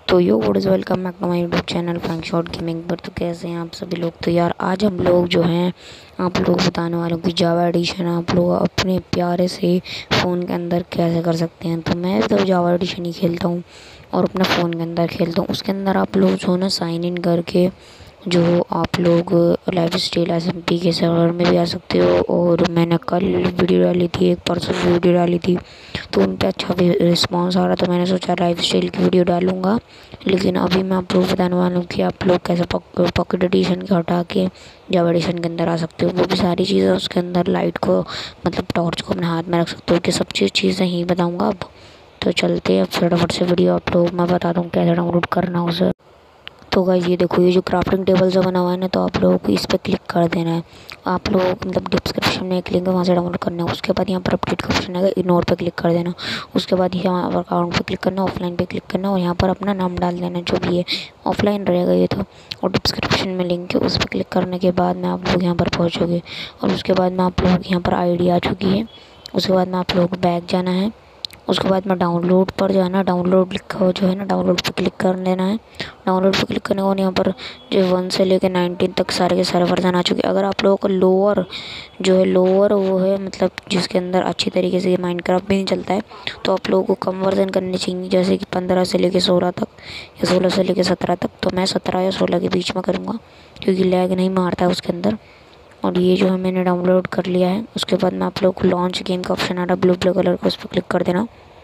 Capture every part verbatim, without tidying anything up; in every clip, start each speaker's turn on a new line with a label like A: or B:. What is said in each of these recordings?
A: तो yo what is welcome back to my YouTube channel Frank Shot Gaming पर। तो कैसे हैं आप सभी लोग। तो यार आज हम लोग जो हैं आप लोग बताने वालों की जावा एडिशन आप लोग अपने प्यारे से फ़ोन के अंदर कैसे कर सकते हैं। तो मैं तो जावा एडिशन ही खेलता हूँ और अपने फ़ोन के अंदर खेलता हूँ। उसके अंदर आप लोग जो है ना साइन इन करके जो आप लोग lifestyle S M P के सर्वर में भी आ सकते हो। और मैंने कल वीडियो डाली थी, एक परसों वीडियो डाली थी, तो उन पर अच्छा रिस्पॉन्स आ रहा, तो मैंने सोचा लाइफ स्टाइल की वीडियो डालूँगा। लेकिन अभी मैं आप लोग बताने वाला हूँ कि आप लोग कैसे पॉकेट एडिशन के हटा के जावा एडिशन के अंदर आ सकते हो। वो भी सारी चीज़ें उसके अंदर, लाइट को मतलब टॉर्च को अपने हाथ में रख सकते हो, कि सब चीज़ चीज़ें ही बताऊँगा अब। तो चलते हैं अब फटाफट से वीडियो आप लोग मैं बता दूँ कैसे डाउनलोड करना है उसे। तो गाइस ये देखो, ये जो क्राफ्टिंग टेबल जो बना हुआ है ना, तो आप लोगों को इस पर क्लिक कर देना है। आप लोग मतलब डिस्क्रिप्शन में एक लिंक है, वहाँ से डाउनलोड करना है। उसके बाद यहाँ पर अपडेट का ऑप्शन है, इग्नोर पे क्लिक कर देना। उसके बाद यहाँ पर अकाउंट पे क्लिक करना, ऑफलाइन पे क्लिक करना और यहाँ पर अपना नाम डाल देना जो भी है। ऑफलाइन रहेगा ये तो, और डिस्क्रिप्शन में लिंक है, उस पर क्लिक करने के बाद में आप लोग यहाँ पर पहुँचोगे। और उसके बाद में आप लोग यहाँ पर आई डी आ चुकी है। उसके बाद में आप लोग को बैक जाना है। उसके बाद में डाउनलोड पर जाना, डाउनलोड लिखा हो जो है ना, डाउनलोड पे क्लिक कर लेना है। डाउनलोड पे क्लिक करने के बाद यहाँ पर जो वन से लेकर नाइनटीन तक सारे के सारे वर्जन आ चुके हैं। अगर आप लोगों को लोअर जो है लोअर वो है मतलब जिसके अंदर अच्छी तरीके से ये माइनक्राफ्ट भी नहीं चलता है, तो आप लोगों को कम वर्जन करने चाहिए, जैसे कि पंद्रह से लेकर सोलह तक या सोलह से लेकर सत्रह तक। तो मैं सत्रह या सोलह के बीच में करूँगा क्योंकि लैग नहीं मारता है उसके अंदर। और ये जो है मैंने डाउनलोड कर लिया है। उसके बाद में आप लोग को लॉन्च गेम का ऑप्शन आ रहा है ब्लू ब्लू कलर का, उस पर क्लिक कर देना।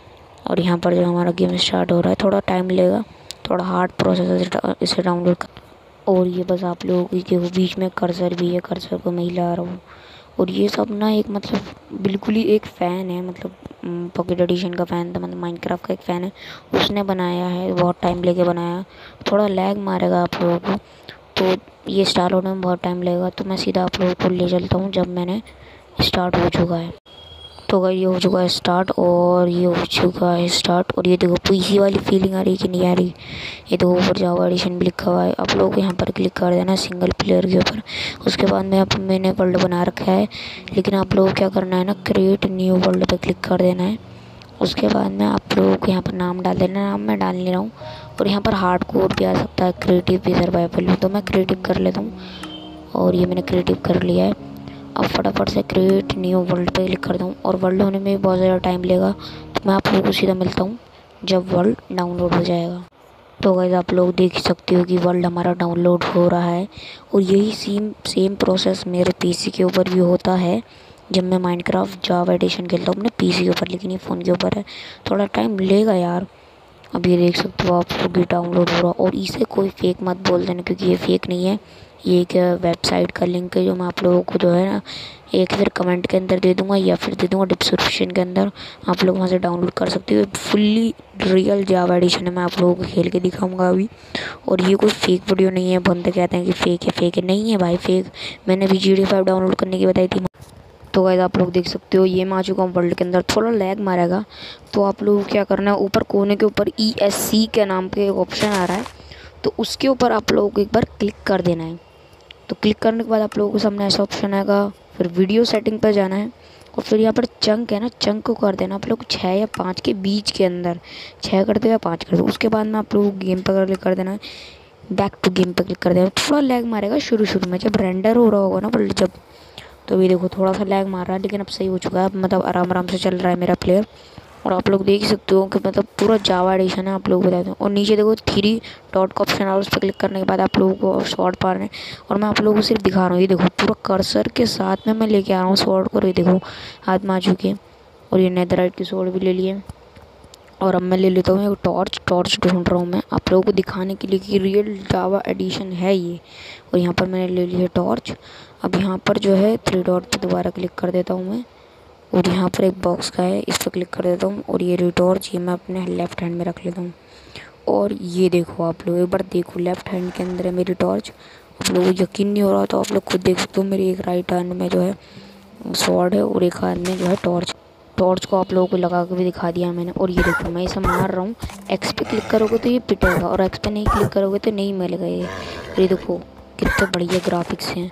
A: और यहाँ पर जो हमारा गेम स्टार्ट हो रहा है, थोड़ा टाइम लेगा, थोड़ा हार्ड प्रोसेस है इसे डाउनलोड कर। और ये बस आप लोगों की देखो बीच में कर्सर भी है, कर्सर को मैं हिला रहा हूँ। और ये सब ना एक मतलब बिल्कुल ही एक फ़ैन है, मतलब पॉकेट एडिशन का फ़ैन था, मतलब माइनक्राफ्ट का एक फ़ैन है, उसने बनाया है, बहुत टाइम लेके बनाया। थोड़ा लैग मारेगा आप लोगों को, तो ये स्टार्ट होने में बहुत टाइम लगेगा। तो मैं सीधा आप लोगों को ले चलता हूँ जब मैंने स्टार्ट हो चुका है। तो गाइस ये हो चुका है स्टार्ट, और ये हो चुका है स्टार्ट। और ये देखो पीसी वाली फीलिंग आ रही कि नहीं आ रही। ये देखो ऊपर जावा एडिशन भी लिखा हुआ है। आप लोग यहाँ पर क्लिक कर देना सिंगल प्लेयर के ऊपर। उसके बाद में आप मैंने वर्ल्ड बना रखा है, लेकिन आप लोग क्या करना है ना, क्रिएट न्यू वर्ल्ड पे क्लिक कर देना है। उसके बाद में आप लोगों को यहाँ पर नाम डाल देना, नाम मैं डाल ले रहा हूँ। और यहाँ पर हार्ड कोड भी आ सकता है, क्रिएटिव भी, सर्वाइवल भी, तो मैं क्रिएटिव कर लेता हूँ। और ये मैंने क्रिएटिव कर लिया है। अब फटाफट से क्रिएट न्यू वर्ल्ड पे क्लिक कर दूँ, और वर्ल्ड होने में भी बहुत ज़्यादा टाइम लेगा, तो मैं आप लोगों को सीधा मिलता हूँ जब वर्ल्ड डाउनलोड हो जाएगा। तो गाइस आप लोग देख सकते हो कि वर्ल्ड हमारा डाउनलोड हो रहा है। और यही सेम सेम प्रोसेस मेरे पीसी के ऊपर भी होता है जब मैं माइनक्राफ्ट जावा एडिशन खेलता हूँ अपने पीसी के ऊपर, लेकिन ये फ़ोन के ऊपर है, थोड़ा टाइम लेगा यार। अब ये देख सकते हो आप लोग भी डाउनलोड हो रहा। और इसे कोई फेक मत बोल देना क्योंकि ये फेक नहीं है, ये एक वेबसाइट का लिंक है जो मैं आप लोगों को जो है ना एक फिर कमेंट के अंदर दे दूंगा या फिर दे दूंगा डिस्क्रिप्शन के अंदर, आप लोग वहाँ से डाउनलोड कर सकते हो। फुल्ली रियल जावा एडिशन है, मैं आप लोगों को खेल के दिखाऊंगा अभी। और ये कोई फेक वीडियो नहीं है, बंदे कहते हैं कि फेक है, फेक है, नहीं है भाई फेक। मैंने भी जी डी फाइव डाउनलोड करने की बताई थी। तो गाइस आप लोग देख सकते हो ये मैं आ चुका हूँ वर्ल्ड के अंदर, थोड़ा लैग मारेगा, तो आप लोग क्या करना है, ऊपर कोने के ऊपर ई एस सी के नाम पे एक ऑप्शन आ रहा है, तो उसके ऊपर आप लोगों को एक बार क्लिक कर देना है। तो क्लिक करने के बाद आप लोगों को सामने ऐसा ऑप्शन आएगा, फिर वीडियो सेटिंग पर जाना है, और फिर यहाँ पर चंक है ना, चंक को कर देना आप लोग छः या पाँच के बीच के अंदर, छः कर दो या पाँच कर दो। उसके बाद में आप लोग गेम पर क्लिक कर देना है, बैक टू गेम पर क्लिक कर देना। थोड़ा लैग मारेगा शुरू शुरू में जब रेंडर हो रहा होगा ना वर्ल्ड जब, तो ये देखो थोड़ा सा लैग मार रहा है, लेकिन अब सही हो चुका है, मतलब आराम आराम से चल रहा है मेरा प्लेयर। और आप लोग देख सकते हो कि मतलब पूरा जावा एडिशन है, आप लोग बता दें। और नीचे देखो थ्री डॉट का ऑप्शन है, उस पर क्लिक करने के बाद आप लोगों को शॉर्ट पार है, और मैं आप लोगों को सिर्फ दिखा रहा हूँ। ये देखो पूरा कर्सर के साथ में मैं लेके आ रहा हूँ शॉर्ट को, ये देखो हाथ में आ चुके हैं। और ये नेदरराइट की स्वॉर्ड भी ले लिए। और अब मैं ले लेता हूँ एक टॉर्च, टॉर्च ढूंढ रहा हूँ मैं आप लोगों को दिखाने के लिए कि रियल जावा एडिशन है ये। और यहाँ पर मैंने ले लिया टॉर्च। अब यहाँ पर जो है थ्री डॉट पर दोबारा क्लिक कर देता हूँ मैं, और यहाँ पर एक बॉक्स का है, इस पर क्लिक कर देता हूँ। और ये टॉर्च ये मैं अपने लेफ्ट हैंड में रख लेता हूँ। और ये देखो आप लोग एक बार देखो, लेफ्ट हैंड के अंदर है मेरी टॉर्च। आप लोगों को यकीन नहीं हो रहा तो आप लोग खुद देख सकते हो, मेरी एक राइट हैंड में जो है स्वॉर्ड है और एक हाथ में जो है टॉर्च। टॉर्च को आप लोगों को लगा के भी दिखा दिया मैंने। और ये देखो मैं इसे मार रहा हूँ, एक्स पे क्लिक करोगे तो ये पिटेगा, और एक्स पे नहीं क्लिक करोगे तो नहीं मिलेगा ये। ये देखो कितने बढ़िया ग्राफिक्स हैं।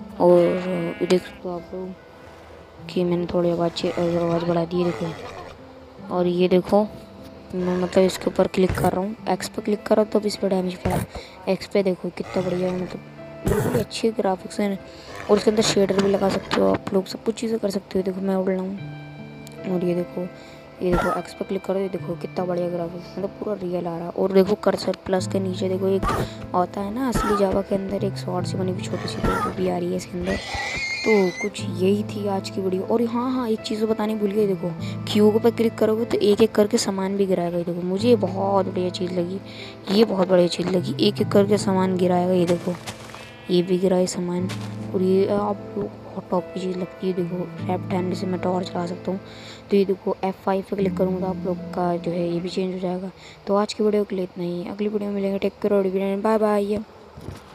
A: और देख सकते हो आप लोग कि मैंने थोड़ी आवाज़ आवाज़ बढ़ा दी, देखो। और ये देखो मैं मतलब इसके ऊपर क्लिक कर रहा हूँ, एक्स पे क्लिक कर रहा हूँ तब इस पर डैमेज पड़ा। एक्स पे देखो कितना बढ़िया है, मतलब बिल्कुल अच्छी ग्राफिक्स हैं। और इसके अंदर शेडर भी लगा सकते हो आप लोग, सब कुछ चीज़ें कर सकते हो। देखो मैं उड़ रहा हूँ और ये देखो, ये देखो एक्स पे क्लिक करो, ये देखो कितना बढ़िया ग्राफिक्स, मतलब पूरा रियल आ रहा है। और देखो कर्सर प्लस के नीचे देखो एक होता है ना असली जावा के अंदर एक शॉर्ट सी बनी हुई छोटी सी, वो भी आ रही है इसके अंदर। तो कुछ यही थी आज की वीडियो। और हाँ हाँ एक चीज़ बतानी भूल गई, देखो क्यूब पर क्लिक करोगे तो एक एक करके सामान भी गिराएगा। ये देखो मुझे ये बहुत बढ़िया चीज़ लगी, ये बहुत बढ़िया चीज़ लगी, एक एक करके सामान गिराएगा। ये देखो ये भी गिराए सामान। और ये आप लोग बहुत टॉप की चीज़ लगती है। देखो एफ टेन से मैं टॉर्च चला सकता हूँ। तो ये देखो एफ फाइव पे क्लिक करूँगा तो आप लोग का जो है ये भी चेंज हो जाएगा। तो आज की वीडियो के लिए इतना ही, अगली वीडियो में मिलेंगे। Take care, bye bye.